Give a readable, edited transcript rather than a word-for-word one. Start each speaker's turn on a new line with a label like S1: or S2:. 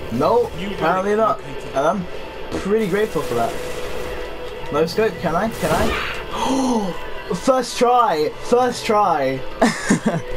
S1: No, apparently not. And I'm pretty grateful for that. No scope, can I? Can I? First try! First try!